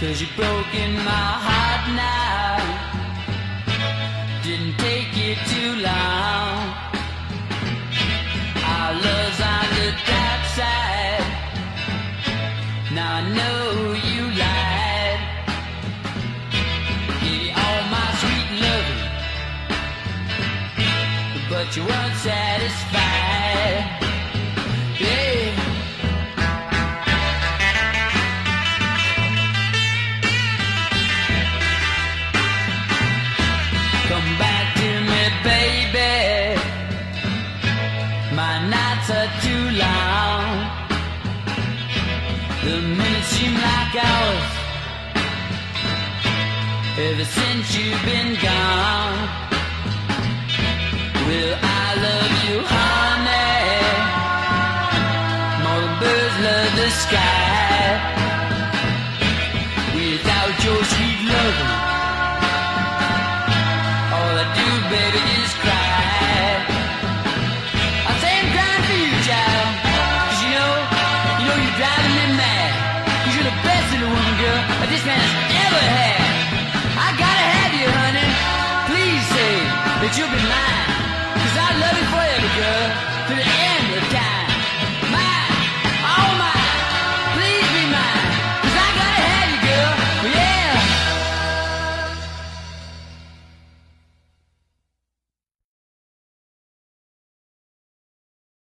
'Cause you've broken my heart now. Didn't take you too long. Our love's on the dark side. Now I know you lied. Give you all my sweet loving, but you weren't satisfied. Yeah. Come back to me, baby. My nights are too long. The minutes seem like hours ever since you've been gone. Well, I love you, honey, more than birds love the sky. Without your sweet loving, all I do, baby, is cry. I say I'm crying for you, child, 'cause you know you're driving me mad. 'Cause you're the best little woman, girl, that this man has ever had. I gotta have you, honey. Please say that you'll be mine, 'cause I love you forever, girl, to the end.